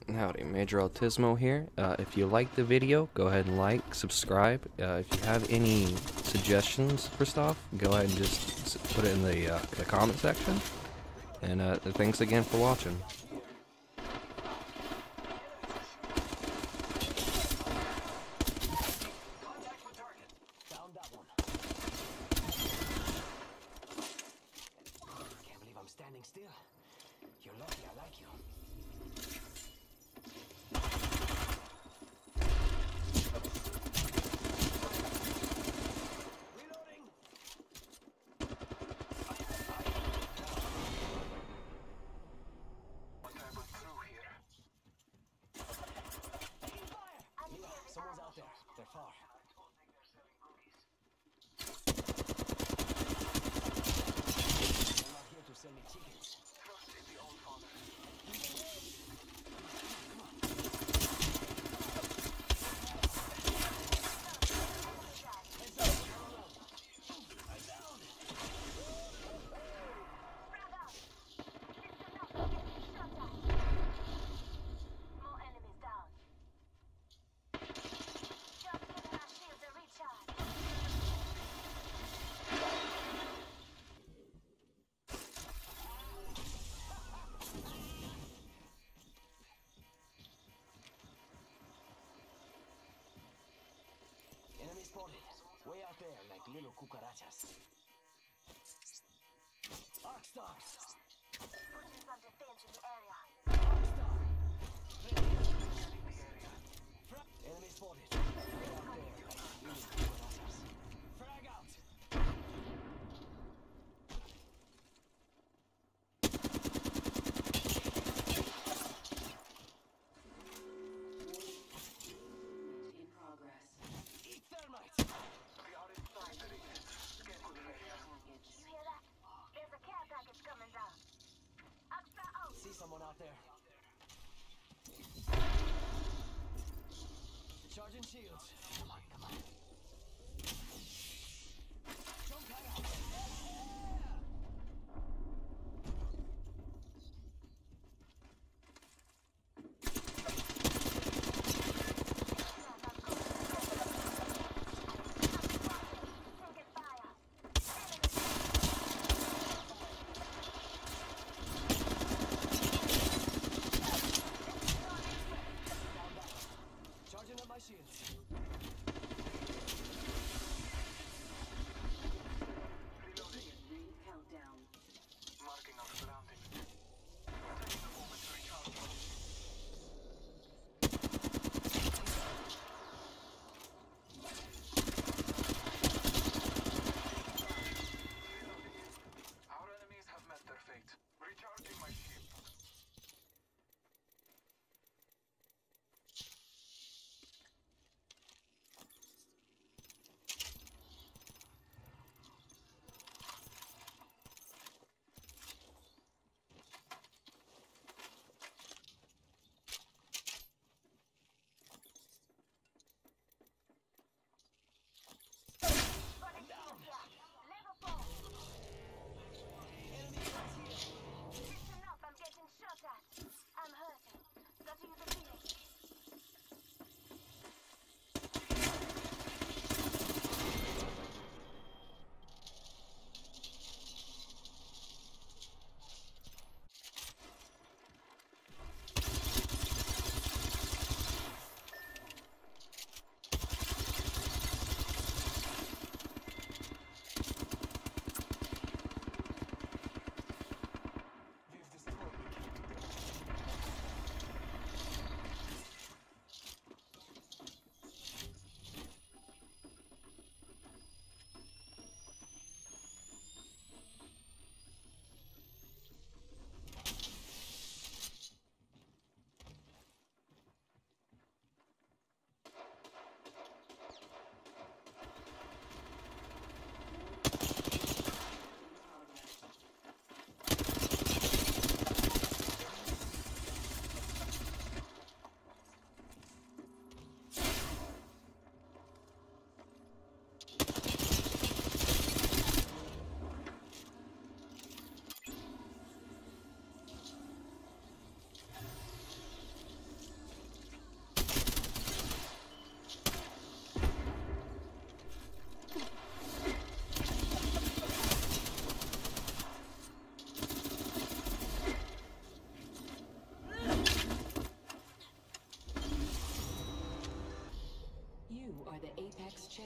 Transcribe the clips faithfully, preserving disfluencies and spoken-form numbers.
Howdy, Major Autismo here. Uh, if you like the video, go ahead and like, subscribe. Uh, if you have any suggestions for stuff, go ahead and just s- put it in the, uh, the comment section. And uh, thanks again for watching. Found that one. Can't believe I'm standing still. You're lucky I like you. Reloading. What I went through here. Mira, someone's out there. They're far. They're not here to sell me chickens. Trust in the old father. More enemies down. Just giving our shields a recharge. Enemy spotted. Way out there, like little cucarachas. Arc stars. Putting some defense in the area. Arc star. Fra- Enemy spotted. Way out there, like little cucarachas. Frag out. In progress. Eat thermites. You hear that? There's a care package coming down. Extra out. See someone out there. Charging shields. Come on, come on. Jump pad out. Taking fire. Charging up my shields.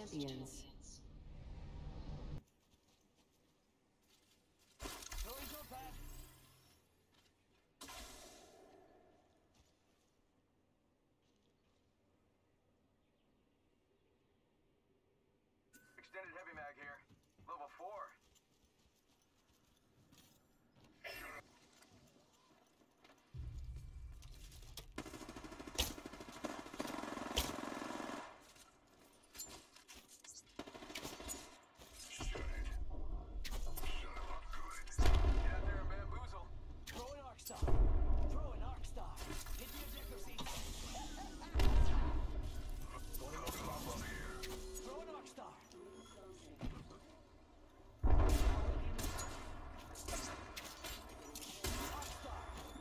champions. Throwing jump pad. Extended heavy mag here. Level four. Get out there and bamboozle. Throwing arc star. Throwing arc star. Hit the objective seat. Throwing arc star. Throwing arc star. Arc star.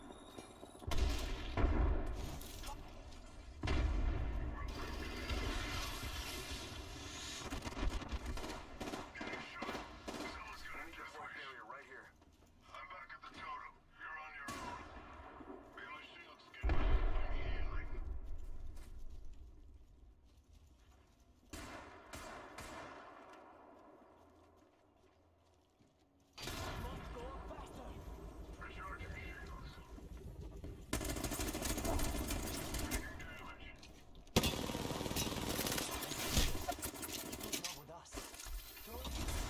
Enemy support area right here. I'm back at the totem. You're on your own. May my shield skin. I'm healing. Must go faster. Recharging shields. Taking damage. What's wrong with us? Throwing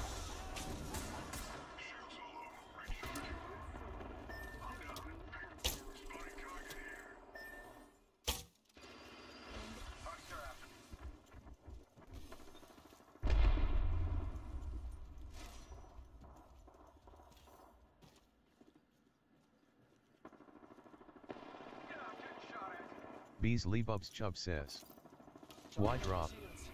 Shields solo. Recharging. I'm down. Spotting target here. Hot strap. Yeah, I'm getting shot at. Beasley Bubs Chubb says. Why drop? shields.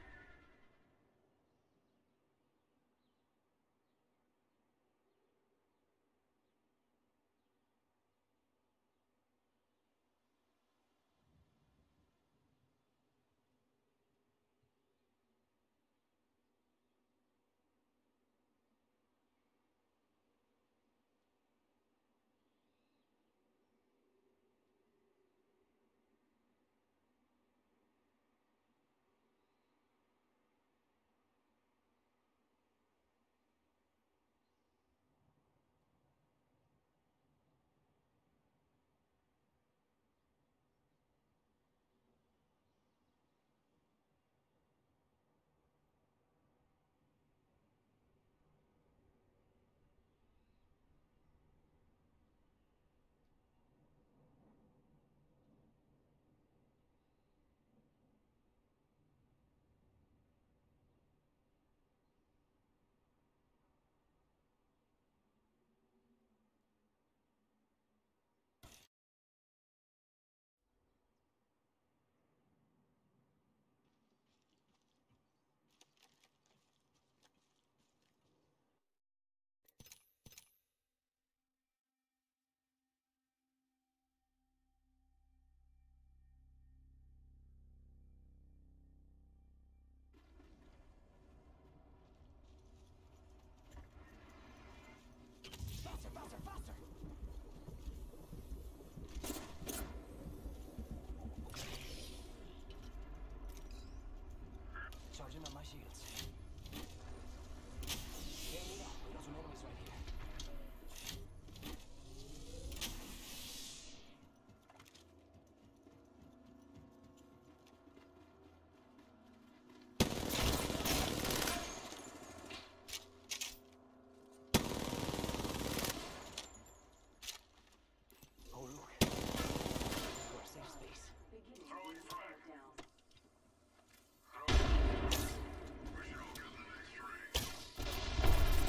Faster, faster, faster! Charging on my shields. Hey, mira, we got some enemies right here. Oh, look. To our safe space. Beginning Throwing ring frag. countdown. We should all get the next ring.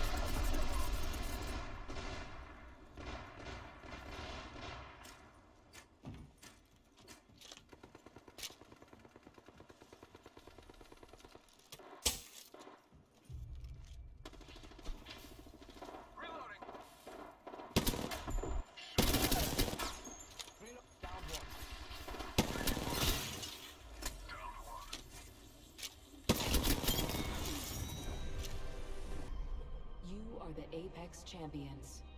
Reloading. Reload. Down one. Down one. You are the Apex champions.